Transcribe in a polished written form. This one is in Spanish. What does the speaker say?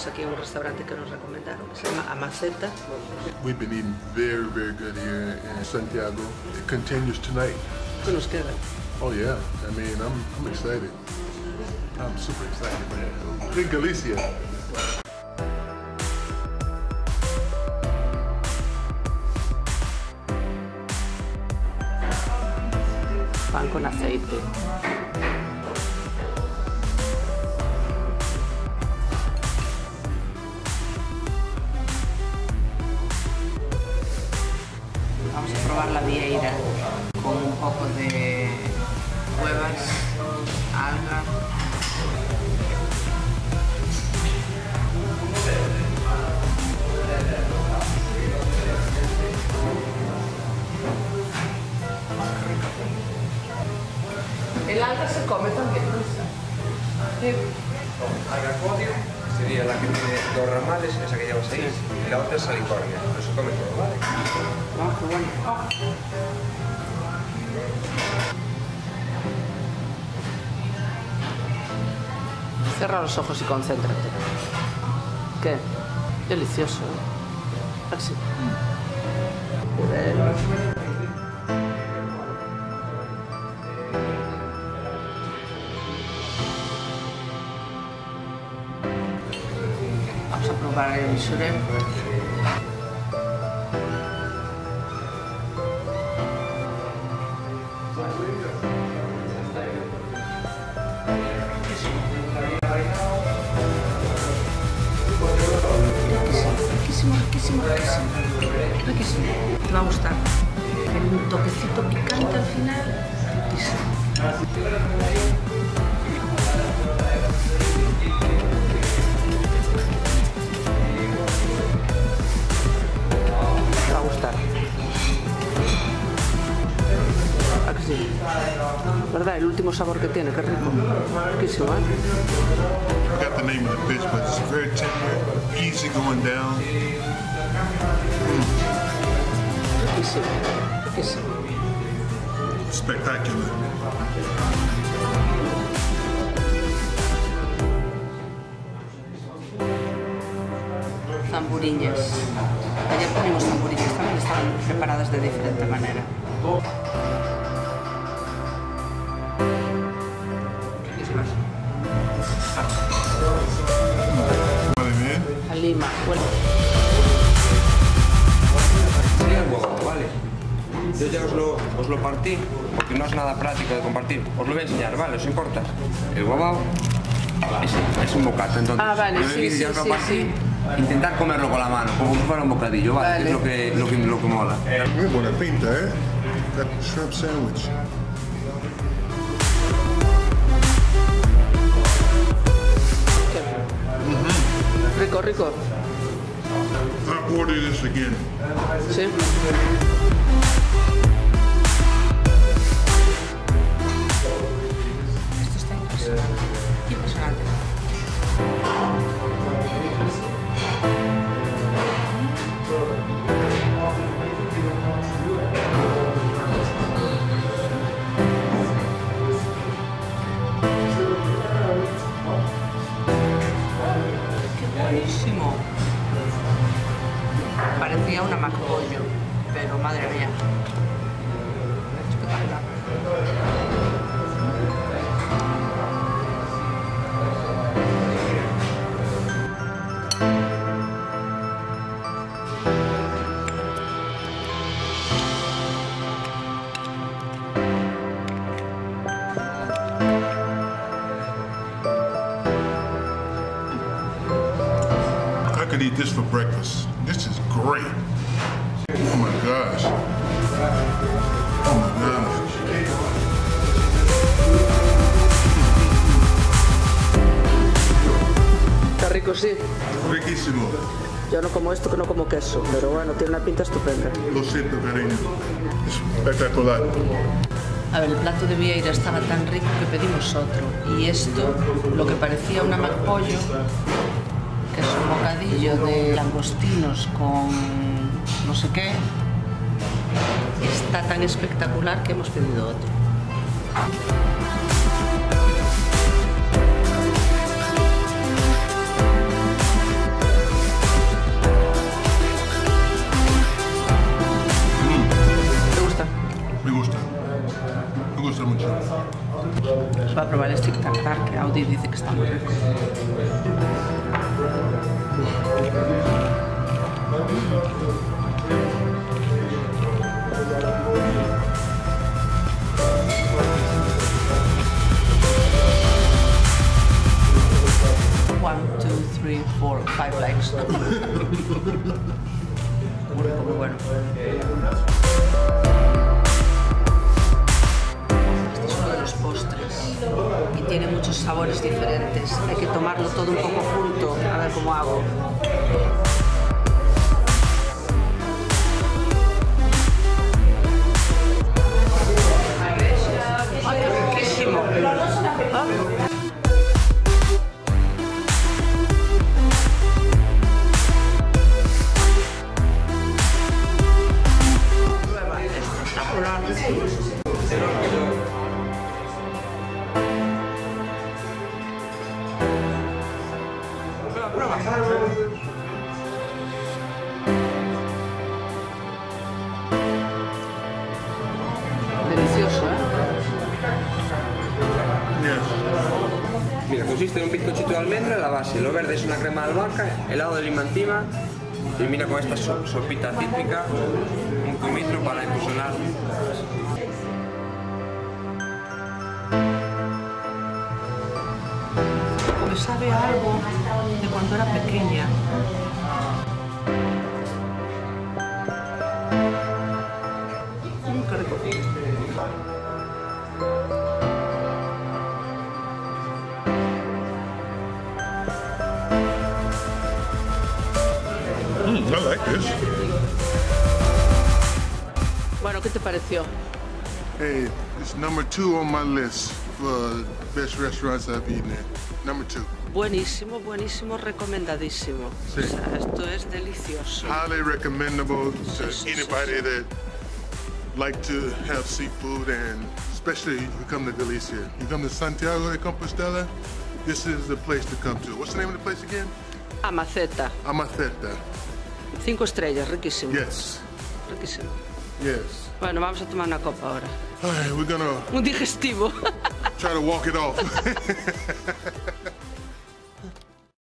paramos aquí en un restaurante que nos recomendaron, que se llama Amaceta. We've been eating very, very good here in Santiago. It continues tonight. ¿Qué nos queda? Oh yeah, I mean, I'm excited. I'm super excited, man. In Galicia. Pan con aceite. Vamos a probar la vieira con un poco de huevas, alga. El alga se come también, ¿no? Sí. Alga codio sería la que tiene dos ramales, esa que llevas ahí, y la otra es salicornia. No se come todo, ¿vale? Ah, qué bueno. Cierra los ojos y concéntrate. ¿Qué? Delicioso, ¿eh? Así. Vamos a probar el misuré. Riquísimo. Te va a gustar. Tiene un toquecito picante al final. Riquísimo. Te va a gustar. ¿A que sí? ¿Verdad? El último sabor que tiene, qué rico. Riquísimo, ¿eh? I forgot the name of the fish, but it's very tender, easy going down. Riquísimo. Spectacular. Zamburiñas. Ayer ponimos zamburiñas, también estaban preparadas de diferente manera. Vale, bien. A Lima, bueno. Sería el huevo, ¿vale? Yo ya os lo partí, porque no es nada práctico de compartir. Os lo voy a enseñar, ¿vale? ¿Os importa? El huevao es un bocata, entonces vale, yo sí, ya os lo partí. sí. Intentar comerlo con la mano, como si fuera un bocadillo, ¿vale? Vale. Es lo que mola. Muy buena pinta, ¿eh? That shrimp sandwich. Rico. I order this again. Sí. Esto está impresionante. ¡Qué buenísimo! Parecía una macpollo, pero madre mía. Espectacular. I could eat this for breakfast. This is great. Oh my gosh. Oh my gosh. Está rico, sí. Riquísimo. Yo no como esto, que no como queso, pero bueno, tiene una pinta estupenda. Lo siento, cariño. Es espectacular. A ver, el plato de vieira estaba tan rico que pedimos otro. Y esto, lo que parecía una macpollo, que es un bocadillo de langostinos con no sé qué, está tan espectacular que hemos pedido otro. Va a probar el stick tartar, que Audi dice que está muy rico. One, two, three, four, 5 likes. Muy bueno. Este es uno de los postres y tiene muchos sabores diferentes. Hay que tomarlo todo un poco junto, a ver cómo hago. ¡Ay, qué riquísimo! ¿Ah? Delicioso, ¿eh? Yes. Mira, consiste en un bizcochito de almendra, la base, lo verde es una crema de albahaca, helado de lima encima, y mira con esta sopita típica, un cumitro para infusionar. Me sabe a algo de cuando era pequeña. Qué rico. I like this. Bueno, ¿qué te pareció? Hey, it's number 2 on my list for best restaurants I've eaten at. Number 2. Buenísimo, buenísimo, recomendadísimo. Sí. O sea, esto es delicioso. Highly recommendable to Sí. anybody that like to have seafood, and especially if you come to Galicia. You come to Santiago de Compostela, this is the place to come to. What's the name of the place again? Amaceta, Amaceta. 5 estrellas, riquísimo. Yes. Riquísimo. Yes. Bueno, vamos a tomar una copa ahora. All right, we're gonna Un digestivo. try to walk it off.